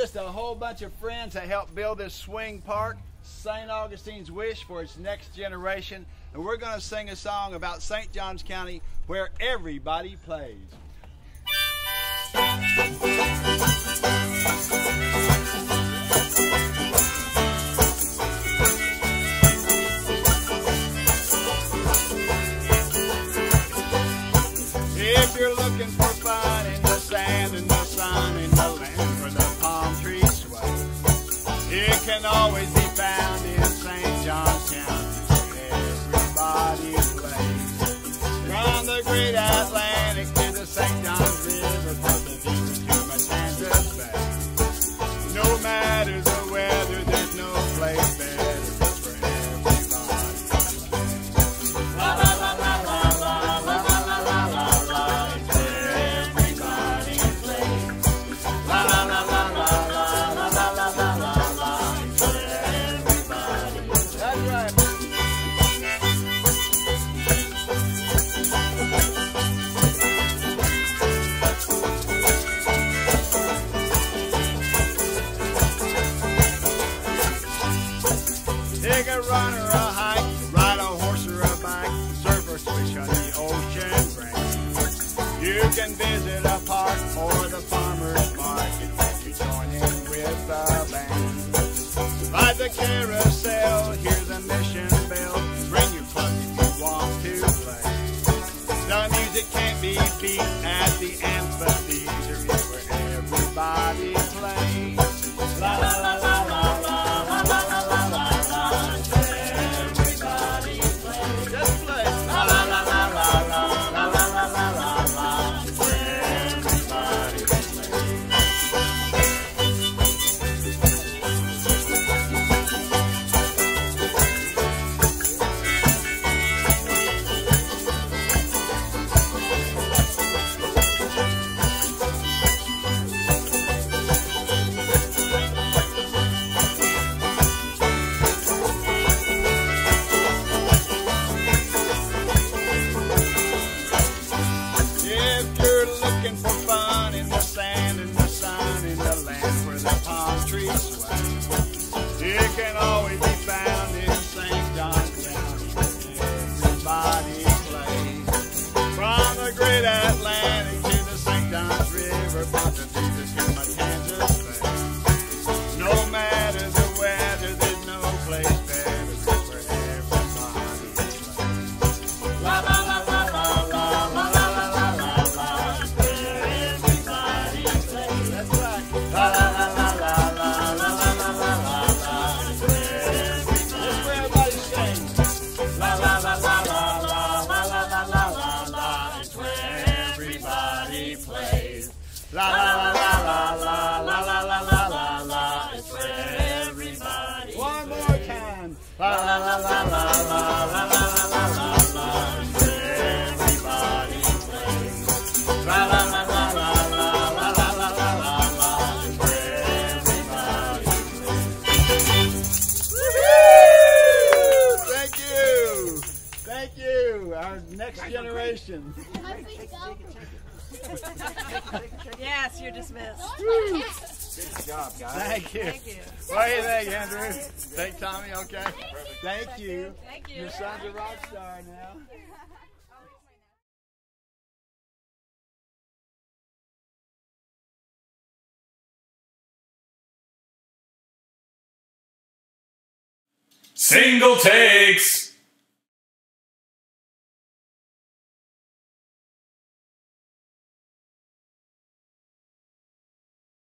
just a whole bunch of friends that helped build this swing park, St. Augustine's wish for its next generation. And we're going to sing a song about St. Johns County where everybody plays. If you're looking for fun in the sand and the sun in the land where the palm trees sway, it can always be found in St. Johns County where everybody plays. From the great Atlantic to the St. Johns River, from the deep to Matanzas Bay. No matter the weather, there's no place better for everybody to play. La la la la la la la la la la la. Everybody plays. La la la la la la la la la la la. Everybody plays. That's right. Take a run or a hike, ride a horse or a bike, surf or swish on the ocean brink. You can visit a park or the farmer's market and you join in with the band. Ride the carousel, hear the mission bell, bring your club if you want to play. The music can't be beat at the Amphitheatre, it's where everybody plays. La la la la la la la la la la la. Everybody plays. Just play. La la la la la la la la la la la la. Everybody plays. If you're looking for fun in the sand and the sun in the land where the palm trees sway, it can always be found in St. Johns County where everybody plays. From the great Atlantic to the St. Johns River, from the deepest to Matanzas Bay. No matter the weather, there's no place better, it's where everybody plays. La la la la la la la la la la la la. Everybody plays. That's right. La la la la la la la la la la la la. That's where everybody sings. La la la la la la la la la la la la. It's where everybody plays. La la la la la la la la la la la. It's where everybody. One more time. La la la la la la la la la la la la. It's where everybody plays. La la la la la la la la la la la la. It's where everybody plays. Woo-hoo! Thank you. Thank you. Our next generation. Yes, you're dismissed. Good job, guys. Thank you. Thank you. What do you think, Andrew? Think Tommy okay? Thank you. Thank you. Your son's a rock star now. Single takes.